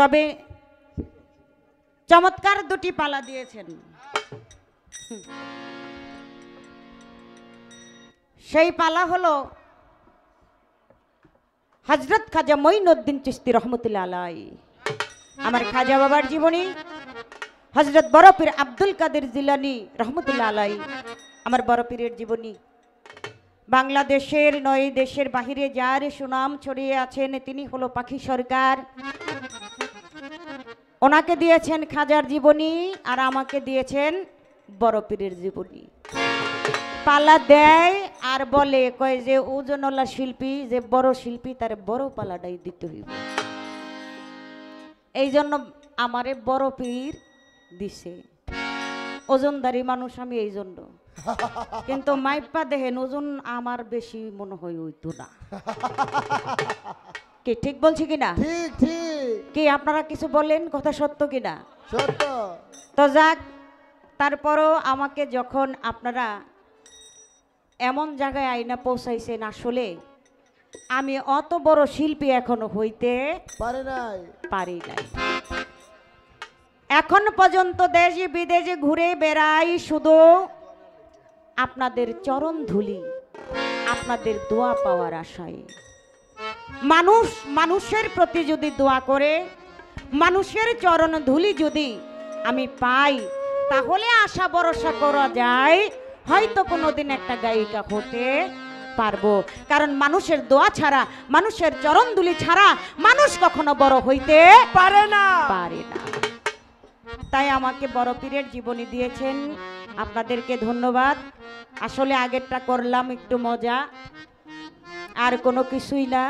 তবে চমৎকার দুটি পালা দিয়েছেন। সেই পালা হলো হযরত খাজা মঈনুদ্দিন চিশতি রহমতুল্লাহ আলাইহি, আমার খাজা বাবার জীবনী, হযরত বড় পীর আব্দুল কাদের জিলানী রহমতুল্লাহ আলাইহি, আমার বড় পীরের জীবনী। বাংলাদেশের নয় দেশের বাহিরে যার সুনাম ছড়িয়ে আছেন তিনি হলো পাখি সরকার। ওনাকে দিয়েছেন খাজার জীবনী আর আমাকে দিয়েছেন বড় পীরের জীবনী। পালা দেয় আর বলে কয় যে ওজনওয়ালা শিল্পী, যে বড় শিল্পী তার বড় পালাটাই দিতে হইব। এই জন্য আমারে বড় পীর দিছে। ওজনদারি মানুষ আমি এই জন্য, কিন্তু মাইপা দেখেন ওজন আমার বেশি মনে হয় হইতো না। কি ঠিক বলছি কিনা? ঠিক ঠিক। কি আপনারা কিছু বলেন, কথা সত্য কিনা? সত্য। তো যাক, তারপরও আমাকে যখন আপনারা এমন জায়গায় আইনা পৌঁছাইছেন, আসলে আমি অত বড় শিল্পী এখনো হইতে পারি নাই। এখন পর্যন্ত দেশে বিদেশে ঘুরে বেড়াই শুধু আপনাদের চরণ ধুলি, আপনাদের দোয়া পাওয়ার আশায়। মানুষ মানুষের প্রতি যদি দোয়া করে, মানুষের চরণ ধুলি যদি আমি পাই, তাহলে আশা ভরসা করা যায় হয়তো কোনোদিন একটা গায়িকা হতে পারবো। কারণ মানুষের দোয়া ছাড়া, মানুষের চরণ ধুলি ছাড়া মানুষ কখনো বড় হইতে পারে না। তাই আমাকে বড় পীরের জীবনী দিয়েছেন, আপনাদেরকে ধন্যবাদ। আসলে আগেরটা করলাম একটু মজা, আর কোনো কিছুই না।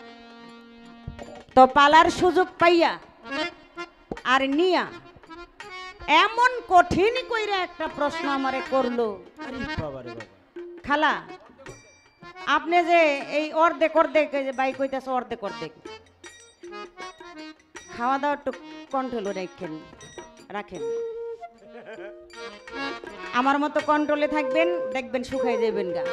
তো পালার সুযোগ পাইয়া আর নিয়া এমন কঠিন কইরা একটা প্রশ্ন আমারে করলো। খালা, আপনি যে এই অর্ধেক অর্ধেক বাই কইতাছে অর্ধেক অর্ধেক, খাওয়া দাওয়া একটু কন্ট্রোল রাখেন। আমার মতো কন্ট্রোলে থাকবেন, দেখবেন শুকাই যাবেন গা।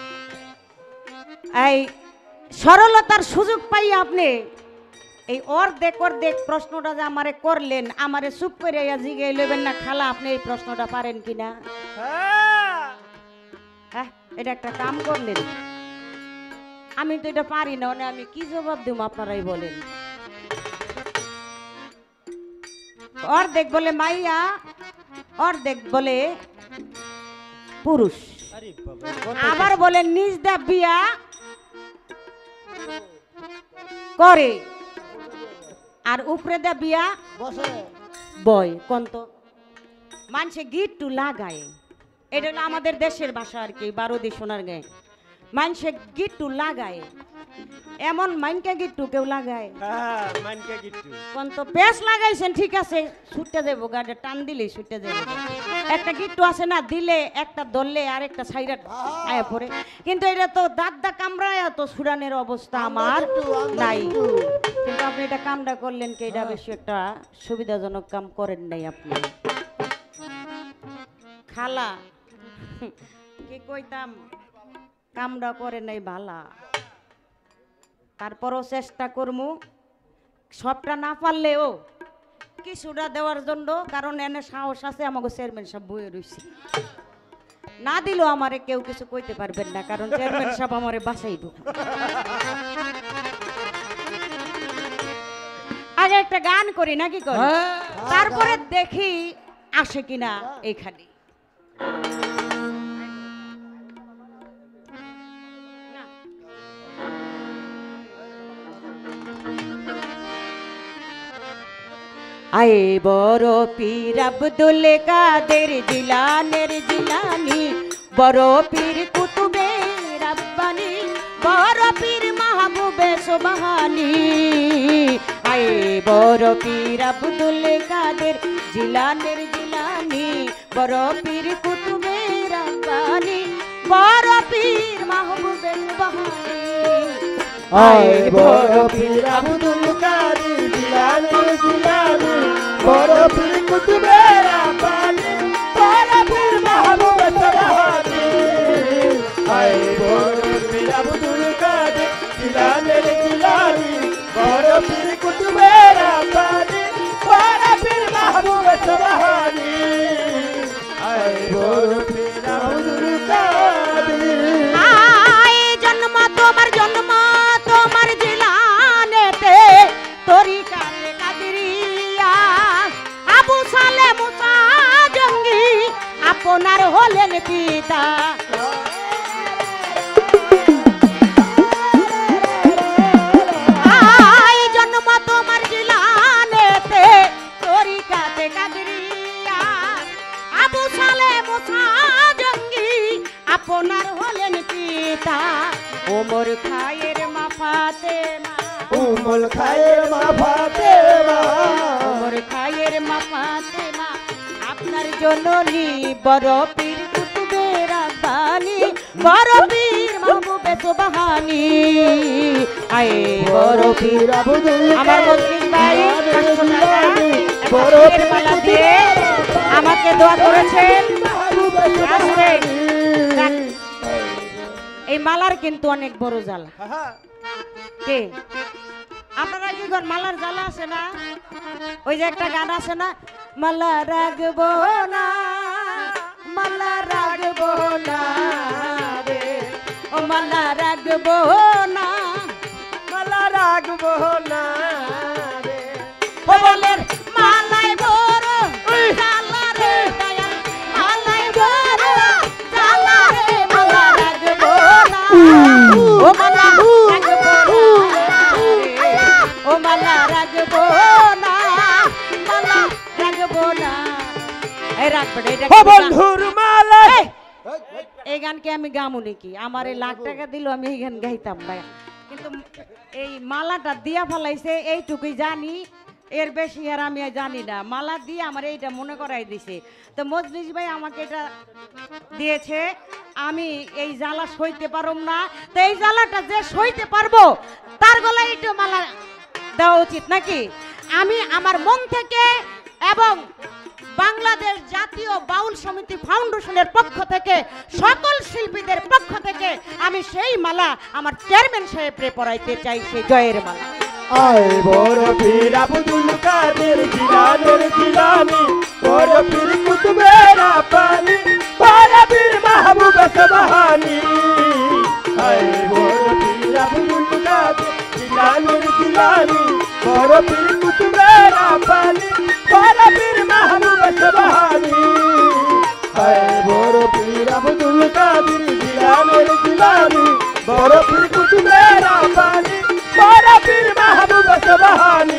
এই সরলতার সুযোগ পাই আপনি এই অর্ধেক অর্ধেক প্রশ্নটা যে আমারে করলেন, আমারে চুপ করে জিগে লইবেন না, খালা আপনি এই প্রশ্নটা পারেন কিনা? হ্যাঁ, এটা একটা কাম করলেন। আমি তো এটা পারি না, মানে আমি কি জবাব দেব আপনারাই বলেন। অর্ধেক বলে মাইয়া, অর্ধেক বলে পুরুষ, আবার বলে নিজ দা বিয়া করে আর উপরে দা বিয়া বয়। কন্ত মানুষে গিট্টু লাগায়, এটা হলো আমাদের দেশের ভাষা আর কি, বারোদি সোনার গায়ে মানুষে গিট্টু লাগায়। এমন মাইনকা গিট্টু কেউ লাগায়? কন্ত পেঁচ লাগাইছেন ঠিক আছে, ছুটে যাবো, গাড়ি টান দিলেই ছুটে যাবো। একটা গিট্টু আছে না, দিলে একটা ধরলে আর একটা সাইডা আয়া পড়ে, কিন্তু এটা তো দাঁত কামড়ায়, তো ছুড়ানের অবস্থা আমার নাই। কিন্তু আপনি এটা কামটা করলেন কি, এটা বেশি একটা সুবিধাজনক কাম করেন নাই আপনি। খালা কি কইতাম, কামটা করে নাই ভালা, তারপরও চেষ্টা করমু, সবটা না পারলেও কিছুটা দেওয়ার জন্য। কারণ এনে সাহস আছে, আমাকে চেয়ারম্যান সাহেব বয়ে রয়েছে, না দিলেও আমারে কেউ কিছু কইতে পারবেন না, কারণ চেয়ারম্যান সাহেব আমারে বাঁচাইব। আগে একটা গান করি নাকি করি, তারপরে দেখি আসে কিনা এখানে। আয়ে বড় পীর আব্দুল কাদের জিলানের জিলানি, বড় পীর কুতুবে রাব্বানি, বড় পীর মাহবুবে সুবহানি। আয়ে বড় পীর আব্দুল কাদের জিলানের জিলানি, বড় পীর কুতুবে রাব্বানি, বড় পীর মাহবুবে সুবহানি। আয়ে বড় পীর আব্দুল কাদের জিলানের জিলানি, বড় পীর কুতুবে রাব্বানি, বড় পীর মাহবুবে সুবহানি। আয়ে বড় পীর আব্দুল কাদের জিলানের জিলানি, বড় পীর কুতুবে রাব্বানি, পিতা আই জন্ম তোমার জিলানেতে তরিকাতে কাদরিয়া আবু সালে মুসা জঙ্গি আপনার হলেন পিতা ওমর খায়ের মা ফাতেমা উমুল খায়ের মা ফাতেমা ওমর খায়ের মা ফাতেমা আপনার জননী বড় পীর কুতুবে রাব্বানি বড় পীর মাহবুবে সুবহানি আয়ে বড় পীর আব্দুল আমার মুসলিম ভাই বড় পীরের মালা দিয়ে আমাকে দোয়া করেছেন আসতে যাক। এই মালার কিন্তু অনেক বড় জ্বালা কে আপনারা কি করেন মালার জ্বালা আছে না ওই যে একটা গান আছে না মালা রাখবো না মালা রাখবো না রে ও মালা রাখবো না মালা রাখবো না রে ও বলের মালায় বড় জ্বালা রে দয়াল মালায় বড় জ্বালা রে মালা রাখবো না ও মালা রাখবো না রে ও মালা রাখবো না মালা রাখবো না এই রাখবে এটা ও বন্ধুর মালা এই গানকে আমি গামু নাকি আমার এই লাখ টাকা দিল আমি এই গান গাইতাম না কিন্তু এই মালাটা দিয়া ফেলাইছে এইটুকুই জানি এর বেশি আর আমি জানি না মালা দিয়ে আমার এইটা মনে করাই দিছে তো মজলিস ভাই আমাকে এটা দিয়েছে আমি এই জ্বালা সইতে পারব না তো এই জ্বালাটা যে সইতে পারবো তার গলায় একটু মালা দেওয়া উচিত নাকি আমি আমার মন থেকে এবং বাংলাদেশ জাতীয় বাউল সমিতি ফাউন্ডেশনের পক্ষ থেকে সকল শিল্পীদের পক্ষ থেকে আমি সেই মালা আমার চেয়ারম্যান সাহেবরে পরাইতে চাই সেই জয়ের মালা আয় বড় পীর আব্দুল কাদের জিলানের জিলানি বড় পীর কুতুবে রাব্বানি বড় পীর মাহবুব সুবহানি আয় বড় পীর আব্দুল কাদের জিলানের জিলানি বড় পীর কুতুবে রাব্বানি বড় পীর মাহবুব সুবহানি আয় বড় পীর আব্দুল কাদের জিলানের জিলানি বড় পীর কুতুবে রাব্বানি বড় পীর মাহবুব সুবহানি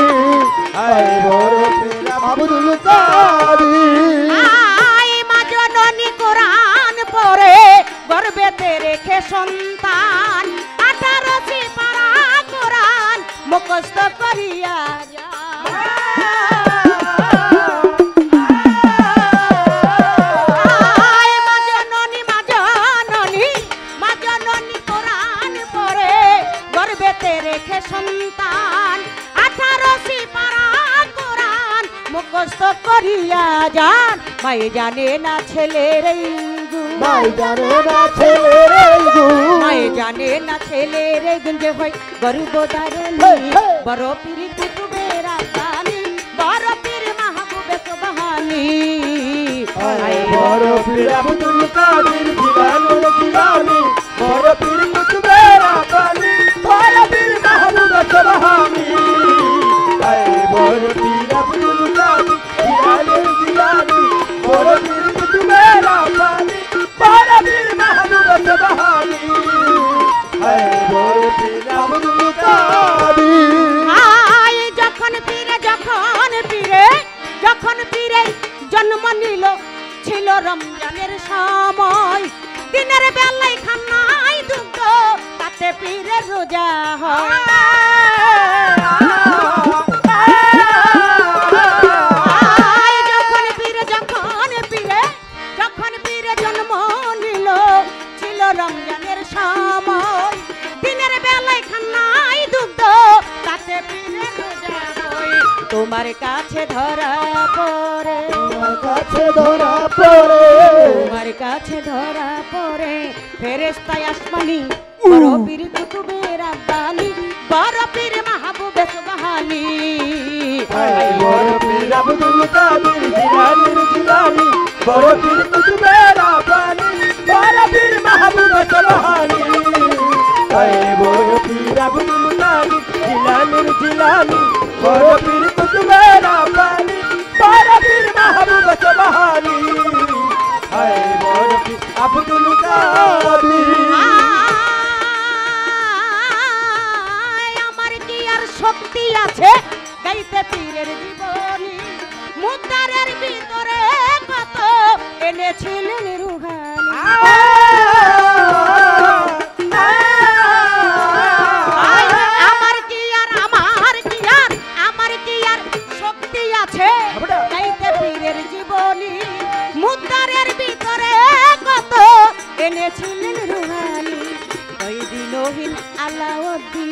আয় বড় পীর আব্দুল কাদের আয় মা জননী কোরআন পড়ে গর্ভেতে রেখে সন্তান 18 সিপারা কোরআন মুখস্থ করিয়া সন্তান 18 সিপারা কোরআন মুখস্থ করিয়া যান মাই জানে না ছেলের মাই জানে না ছেলের মাই জানে না ছেলের গুঞ্জে হয় গর্ভধারণী বড় পীর কুতুবে রাব্বানি বড় পীর মাহবুবে সুবহানি আয় বড় পীর আব্দুল কাদের জিলানুল জিলানি বড় পীর কুতুবে রাব্বানি বড় পীর মাহবুব সুবহানি আয় বড় পীর আব্দুল কাদের জিলানুল জিলানি বড় পীর কুতুবে রাব্বানি বড় পীর মাহবুব সুবহানি আয় বড় পীর আব্দুল কাদের আয় যখন পীরে জন্ম নিল ছিল রমজানের সময় দিনের বেলায় খানায় দুগ্ধ তাতে পীরের রোজা হয় আয় যখন পীরে জন্ম নিল ছিল রমজানের সময় দিনের বেলায় খানায় দুগ্ধ তাতে পীরের রোজা হয় তোমার কাছে ধরা পড়ে তোমার কাছে ধরা পড়ে তোমার কাছে ধরা পড়ে ফেরেশতায় আসমানি বড় পীর কুতুবে রাব্বানি বড় পীর মাহবুবে সুবহানি আয় বড় পীর আব্দুল কাদের জিলানুল জিলানি বড় পীর কুতুবে রাব্বানি বড় পীর মাহবুব সুবহানি আয় বড় পীর আব্দুল কাদের জিলানুল জিলানি বড় পীর কুতুবে রাব্বানি বড় পীর মাহবুব সুবহানি আয় বড় আমার কি আর শক্তি আছে গাইতে পীরের জীবনী মুদ্রার ভিতরে কত এনেছিলেন রুহানি আমার কি আর শক্তি আছে গাইতে পীরের জীবনী মুদ্রার ভিতরে কত এনেছিলেন রুহানি কয়দিনহীন আলাউদ্দিন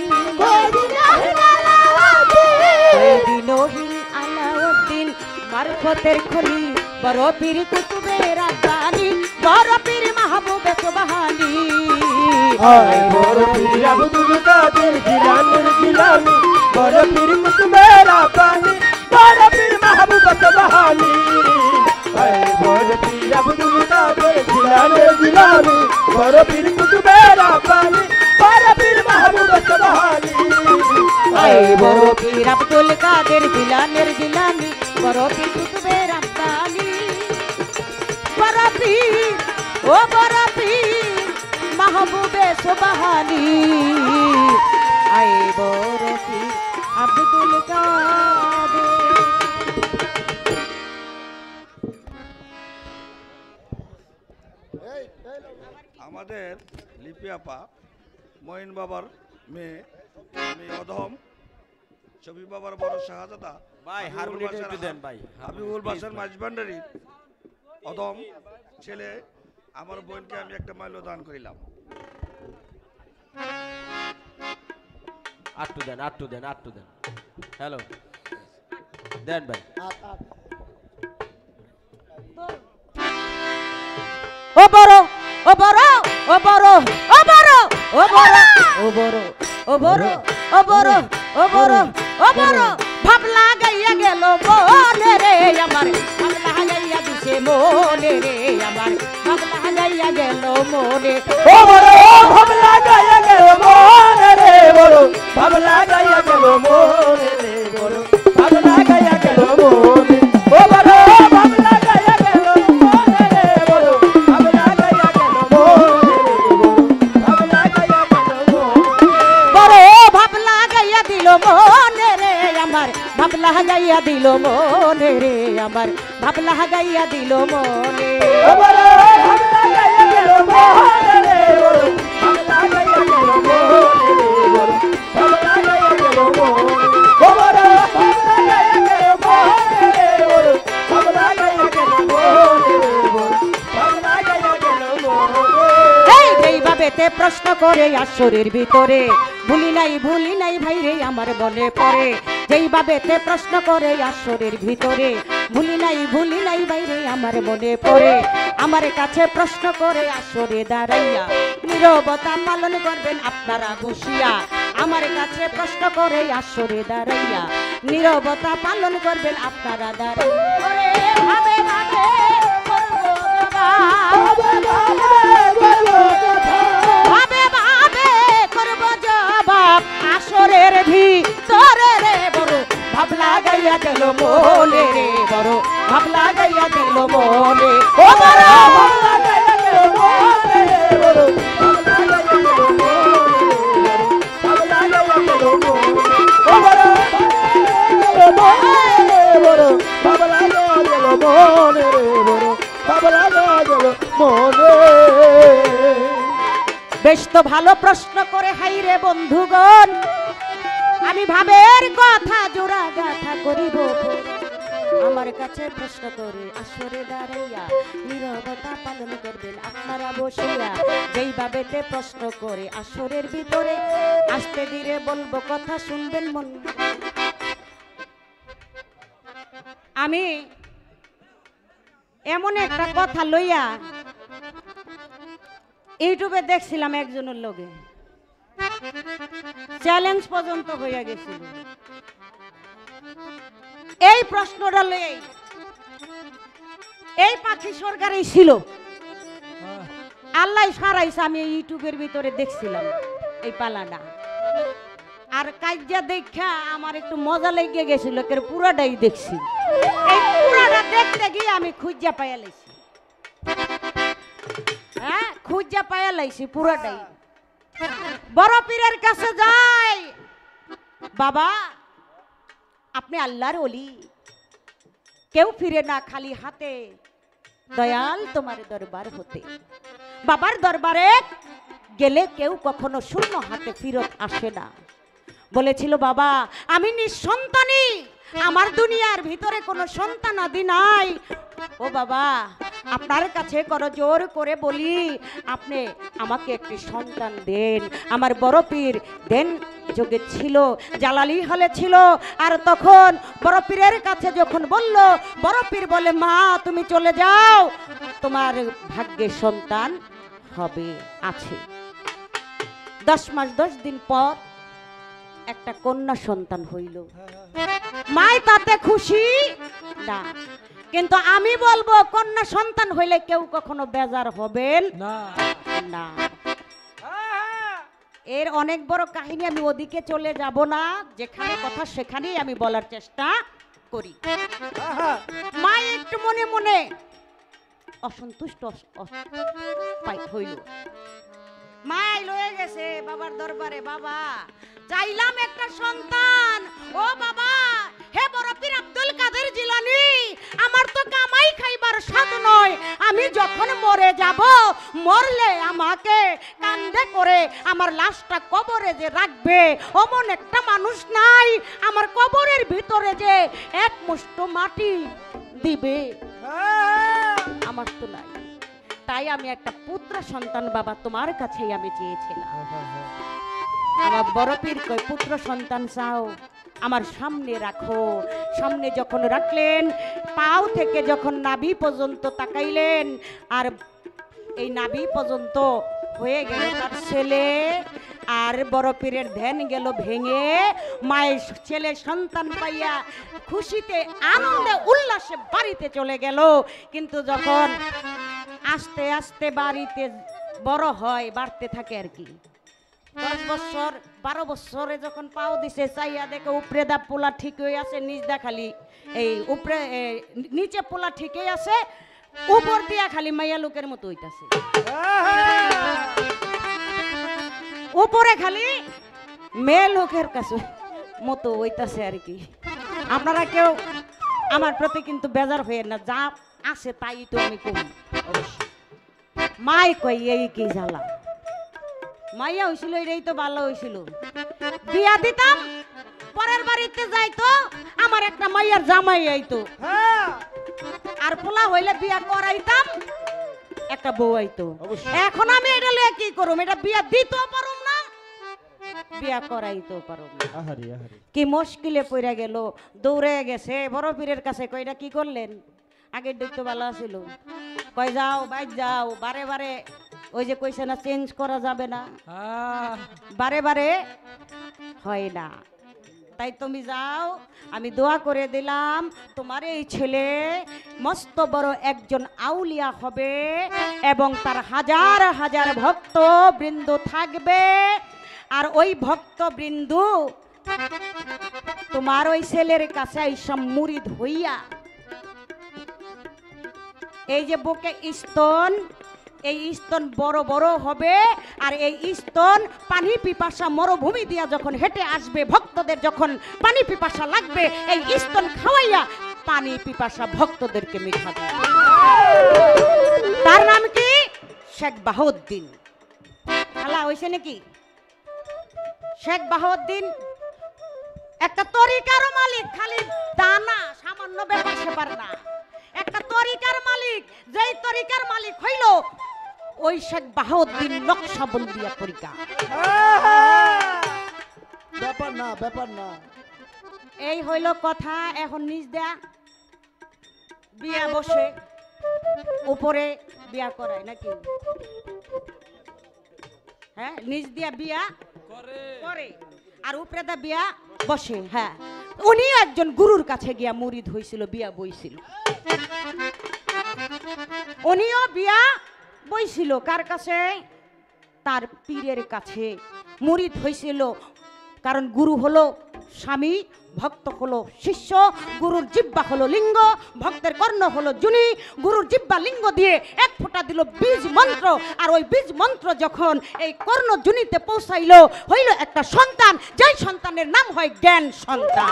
কয়দিনহীন আলাউদ্দিন মারফতের খলি বড় পীর কুতুবে রাব্বানি বড় পীর মাহবুবে সুবহানি আয় বড় পীর আব্দুল কাদের জিলানীর জিলানী বড় পীর কুতুবে রাব্বানি বড় পীর মাহবুবে সুবহানি আয় বড় পীর আব্দুল কাদের জিলানীর জিলানী বড় পীর কুতুবে রাব্বানি বড় পীর মাহবুবে সুবহানি আয় বড় পীর আব্দুল কাদের জিলানীর জিলানী বড় পীর কুতুবে রাব্বানি বড় পীর ও বড় পীর মাহবুবে সুবহানি আয় বড় পীর আব্দুল কাদের আমাদের লিপি আপা মঈন বাবার মেয়ে আমি অধম ছবি বাবার বড় শাহজাদা ভাই হারমোনিয়ামটা একটু দেন ভাই হাবিবুল বাসার মাঝবান্ডারি অধম ছেলে আমার বোনকে আমি একটা মাল্য দান করিলাম আটটু দেন হ্যালো দেন ভাই ও বড় ও বড় ও বড় ও বড় ও বড় ও বড় ও বড় ও বড় ও বড় ও বড় ভাব লাগাইয়া গেল মনে রে আমার ভাব লাগাইয়া দিছে মনে রে আমার ভাব লাগাইয়া গেল মনে ও বড় ভাব লাগাইয়া গেল মনে রে বড় ভাব লাগাইয়া গেল মনে রে বড় ভাব লাগাইয়া গেল মনে ও বড় ভাব লাগাইয়া গেল মনে রে বড় ভাব লাগাইয়া গেল মনে রে বড় ভাব লাগাইয়া গেল মনে বড় ভাব লাগাইয়া দিল মনে রে আমার ভাব লাগাইয়া দিল মনে রে আমার ভাব লাগাইয়া দিল মনে ও বড় ভাব লাগাইয়া গেল মনে রে বড় ভাব লাগাইয়া গেল মনে রে বড় ভাব লাগাইয়া গেল মনে ও বড় ভাব লাগাইয়া গেল মনে রে বড় ভাব লাগাইয়া গেল মনে রে বড় ভাব লাগাইয়া গেল মনে এই যেইভাবেতে প্রশ্ন করে আসরের ভিতরে ভুলি নাই ভাই রে আমার মনে পড়ে যেইভাবেতে প্রশ্ন করে আসরের ভিতরে ভুলি নাই ভাই রে আমার মনে পড়ে আমার কাছে প্রশ্ন করে আসরে দাঁড়াইয়া নীরবতা পালন করবেন আপনারা বসিয়া আমার কাছে প্রশ্ন করে আসরে দাঁড়াইয়া নীরবতা পালন করবেন আপনারা দাঁড়াইয়া ভাবে ভাবে করবো ভাবে ভাবে করব জবাব আসরের ভিতরে রে বড় ভাব লাগাইয়া গেল মনে রে বড় ভাব লাগাইয়া গেল মনে ও বড় ভাব লাগাইয়া গেল মনে রে বড় ভাব লাগাইয়া গেল মনে রে ভাব লাগাইয়া গেল মনে ও বড় ভাব লাগাইয়া গেল মনে রে বড় ভাব লাগাইয়া গেল মনে বেশ তো ভালো প্রশ্ন করে হাই রে বন্ধুগণ আমি ভাবের কথা জোড়া গাথা করিব আমার কাছে প্রশ্ন করে আসরে দাঁড়াইয়া নীরবতা পালন করবেন আপনারা বসিয়া যেইভাবেতে প্রশ্ন করে আসরের ভিতরে আস্তে ধীরে বলবো কথা শুনবেন মন আমি এমন একটা কথা লইয়া ইউটিউবে দেখছিলাম একজনের লগে চ্যালেঞ্জ পর্যন্ত হইয়া গেছিল এই প্রশ্নটা লই এই পাখি সরকারই ছিল আল্লাহ সারাইছে আমি ইউটিউবের ভিতরে দেখছিলাম এই পালাটা আর কাজা দেখা আমার একটু মজা লেগে গেছিল এর পুরাটাই দেখছি এই পুরাটা দেখতে গিয়ে আমি খুঁজা পাইয়া লাইছি হ্যাঁ খুঁজা পায়া লাইছি পুরাটাই। বড় পীরের কাছে যাই, বাবা আপনি আল্লাহর ওলি, কেউ ফিরে না খালি হাতে, দয়াল তোমার দরবার হতে। বাবার দরবারে গেলে কেউ কখনো শূন্য হাতে ফিরত আসে না। বলেছিল বাবা আমি নিঃসন্তানী, আমার দুনিয়ার ভিতরে কোনো সন্তান আদি নাই। ও বাবা আপনার কাছে করজোর করে বলি আপনি আমাকে একটি সন্তান দেন। আমার বড় পীর দেন যোগে ছিল, জালালি হলে ছিল। আর তখন বড় পীরের কাছে যখন বলল, বড় পীর বলে মা তুমি চলে যাও, তোমার ভাগ্যে সন্তান হবে আছে। 10 মাস 10 দিন পর একটা কন্যা সন্তান হইল। মাই তাতে খুশি না, কিন্তু আমি বলবো কন্যা সন্তান হইলে কেউ কখনো বেজার হবেন না। এর অনেক বড় কাহিনী, আমি ওদিকে চলে যাব না, যেখানে কথা সেখানেই আমি বলার চেষ্টা করি। মা একটু মনে মনে অসন্তুষ্ট হইল। মাই লয়ে গেছে বাবার দরবারে, বাবা চাইলাম একটা সন্তান। ও বাবা হে বড় পীর আব্দুল কাদের জিলানী, আমার তো কামাই খাইবার সাধ নয়, আমি যখন মরে যাব, মরলে আমাকে কান্দে করে আমার লাশটা কবরে যে রাখবে অমন একটা মানুষ নাই, আমার কবরের ভিতরে যে এক মুষ্ঠ মাটি দিবে আমার তো নাই। তাই আমি একটা পুত্র সন্তান বাবা তোমার কাছেই আমি চেয়েছিলাম। আমার বড় পীর কই পুত্র সন্তান চাও, আমার সামনে রাখো। সামনে যখন রাখলেন, পাও থেকে যখন নাভি পর্যন্ত তাকাইলেন, আর এই নাভি পর্যন্ত হয়ে গেল তার ছেলে। আর বড় পীরের ধ্যান গেল ভেঙে, মায়ের ছেলে সন্তান পাইয়া খুশিতে আনন্দে উল্লাসে বাড়িতে চলে গেল। কিন্তু যখন আস্তে আস্তে বাড়িতে বড় হয়, বাড়তে থাকে আর কি, 10 বছর 12 বছরে যখন পাও দিছে, চাইয়া দেখে উপরে দা পোলা ঠিক হয়ে আছে, নিচ দা খালি এই উপরে নিচে পোলা ঠিকই আছে, উপর দিয়া খালি মাইয়া লোকের মতো হইতাছে, উপরে খালি মেয়ে লোকের কাছে মতো হইতাছে আর কি। আপনারা কেউ আমার প্রতি কিন্তু বেজার হয়ে না, যা আছে তাই তো আমি কই। মাই কই এই কি জ্বালা, মাইয়া হইছিল এটাই তো ভালো হইছিল, বিয়া দিতাম পরের বাড়িতে যাইতো, আমার একটা মাইয়ার জামাই আইতো, আর পোলা হইলে বিয়া করাইতাম একটা বউ আইতো। এখন আমি এটা লইয়া কি করুম, এটা বিয়া দিতেও পারুম না, বিয়া করাইতেও পারুম না। কি মুশকিলে পড়ে গেল, দৌড়ে গেছে বড় পীরের কাছে। কইটা কি করলেন, আগের দেখতে ভালো ছিল, কই যাও বাইক যাও, বারে বারে ওই যে কইছে না চেঞ্জ করা যাবে না, বারে বারে হয় না, তাই তুমি যাও, আমি দোয়া করে দিলাম তোমার এই ছেলে মস্ত বড় একজন আউলিয়া হবে এবং তার হাজার হাজার ভক্ত বৃন্দ থাকবে। আর ওই ভক্ত বৃন্দ তোমার ওই ছেলের কাছে এইসব মুরিদ হইয়া এই যে বুকে স্তন, এই স্তন বড় বড় হবে, আর এই স্তন পানি পিপাসা মরুভূমি দিয়া যখন হেঁটে আসবে, ভক্তদের যখন পানি পিপাসা লাগবে, এই স্তন খাওয়াইয়া পানি পিপাসা ভক্তদেরকে মিঠাবে। তার নাম কি? শেখ বাহাউদ্দিন। খেলা হয়েছে নাকি? শেখ বাহাউদ্দিন একটা তরিকার মালিক, খালি দানা সামান্য ব্যাপার সেপার না, একটা তরিকার মালিক। যেই তরিকার মালিক হইল ওই শেখ বাহাউদ্দিন নকশবন্দিয়া তরিকা। ব্যাপার না, ব্যাপার না, এই হইল কথা। এখন নিজ দেয়া বিয়া বসে, উপরে বিয়া করায় নাকি? হ্যাঁ, নিজ দিয়া বিয়া করে আর উপরে দা বিয়া বসে। হ্যাঁ, উনি একজন গুরুর কাছে গিয়া মুরিদ হইছিল, বিয়া বইছিল। উনিও বিয়া বইছিল কার কাছে? তার পীরের কাছে মুরিদ হইছিল। কারণ গুরু হলো স্বামী, ভক্ত হলো শিষ্য, গুরুর জিহ্বা হলো লিঙ্গ, ভক্তের কর্ণ হলো জুনি, গুরুর জিহ্বা লিঙ্গ দিয়ে এক ফোঁটা দিল বীজ মন্ত্র, আর ওই বীজ মন্ত্র যখন এই কর্ণ জুনিতে পৌঁছাইলো হইল একটা সন্তান, যেই সন্তানের নাম হয় জ্ঞান সন্তান।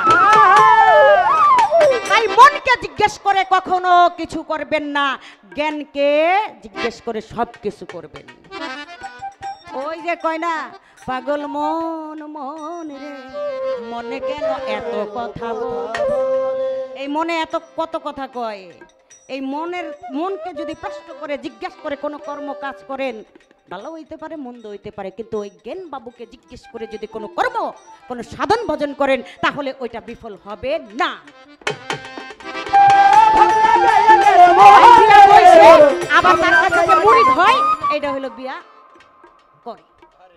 তাই মনকে জিজ্ঞেস করে কখনো কিছু করবেন না, জ্ঞানকে জিজ্ঞেস করে সব কিছু করবেন। ওই যে কয় না, পাগল মন মন রে মনে কেন এত কথা বলে, এই মনে এত কত কথা কয়। এই মনকে যদি প্রশ্ন করে জিজ্ঞাসা করে কোনো কর্ম কাজ করেন, ভালো হইতে পারে মন্দ হইতে পারে, কিন্তু ওই জ্ঞান বাবুকে জিজ্ঞেস করে যদি কোনো কর্ম কোনো সাধন ভজন করেন তাহলে ওইটা বিফল হবে না। আবার তার কাছে যে মুরিদ হয় এটা হলো বিয়া করে।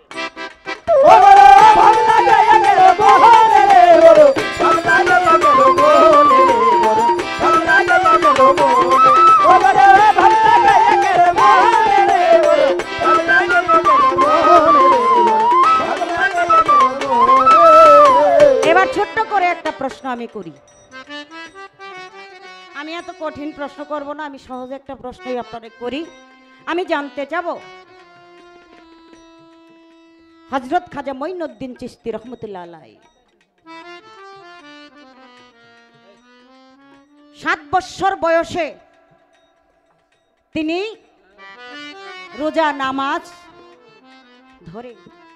এবার ছোট্ট করে একটা প্রশ্ন আমি করি, আমি এত কঠিন প্রশ্ন করব না, আমি সহজ একটা প্রশ্নই আপনাদের করি। আমি জানতে চাবো হযরত খাজা মঈনুদ্দিন চিশতি রহমতুল্লাহ আলাইহি 7 বছর বয়সে তিনি রোজা নামাজ ধরে,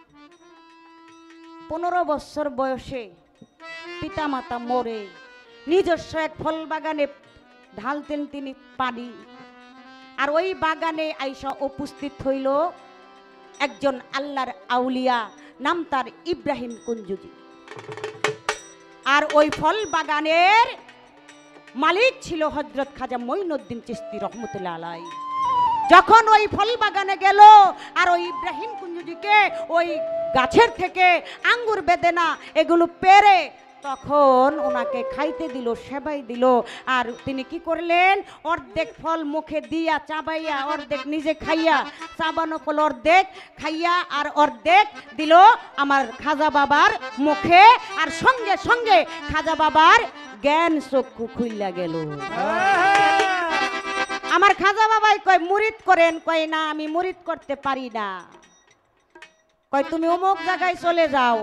15 বছর বয়সে পিতামাতা মরে, নিজস্ব এক ফল বাগানে ঢালতেন তিনি পানি, আর ওই বাগানে আইসা উপস্থিত হইল একজন আল্লাহর আউলিয়া, নাম তার ইব্রাহিম কুঞ্জুজি। আর ওই ফল বাগানের মালিক ছিল হযরত খাজা মঈনুদ্দিন চিশতি রহমতুল্লাহ আলাইহি। যখন ওই ফল বাগানে গেল আর ওই ইব্রাহিম কুঞ্জুজিকে ওই গাছের থেকে আঙ্গুর বেদেনা এগুলো পেরে তখন ওনাকে খাইতে দিল, সেবাই দিল। আর তিনি কি করলেন, অর্ধেক ফল মুখে দিয়া চাবাইয়া, অর্ধেক নিজে খাইয়া, চাবানো ফল অর্ধেক খাইয়া আর অর্ধেক দিল আমার খাজা বাবার মুখে, আর সঙ্গে সঙ্গে খাজা বাবার জ্ঞান চক্ষু খুইলা গেল। আমার খাজা বাবাই কয় মুরিদ করেন, কয় না আমি মুরিদ করতে পারি না। কয় তুমি অমুক জায়গায় চলে যাও,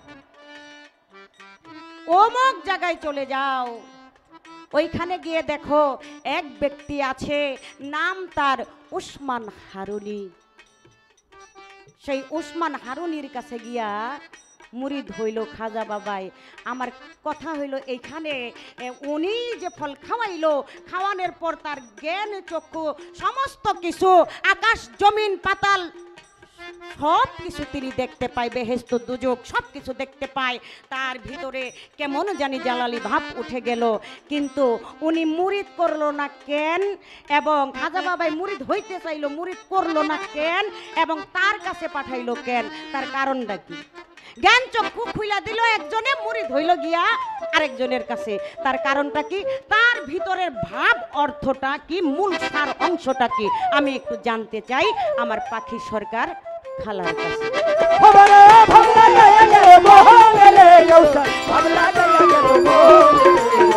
অমুক জায়গায় চলে যাও, ওইখানে গিয়ে দেখো এক ব্যক্তি আছে, নাম তার উসমান হারুনি। সেই উসমান হারুনির কাছে গিয়া মুরিদ হইল খাজা বাবাই। আমার কথা হইল এইখানে উনি যে ফল খাওয়াইলো, খাওয়ানোর পর তার জ্ঞান চক্ষু সমস্ত কিছু আকাশ জমিন পাতাল সব কিছু তিনি দেখতে পায়, বেহেশত দুজক সব কিছু দেখতে পায়। তার ভিতরে কেমন জানি জালালি ভাব উঠে গেল, কিন্তু উনি মুরিদ করলো না কেন, এবং খাজা বাবাই মুরিদ হইতে চাইলো, মুরিদ করলো না কেন, এবং তার কাছে পাঠাইলো কেন, তার কারণটা কি? জ্ঞান চক্ষু খুইলা দিল একজনে, মুরিদ হইল গিয়া আরেকজনের কাছে, তার কারণটা কি? তার ভিতরের ভাব অর্থটা কি, মূল সার অংশটা কি, আমি একটু জানতে চাই আমার পাখি সরকার খালার কাছে।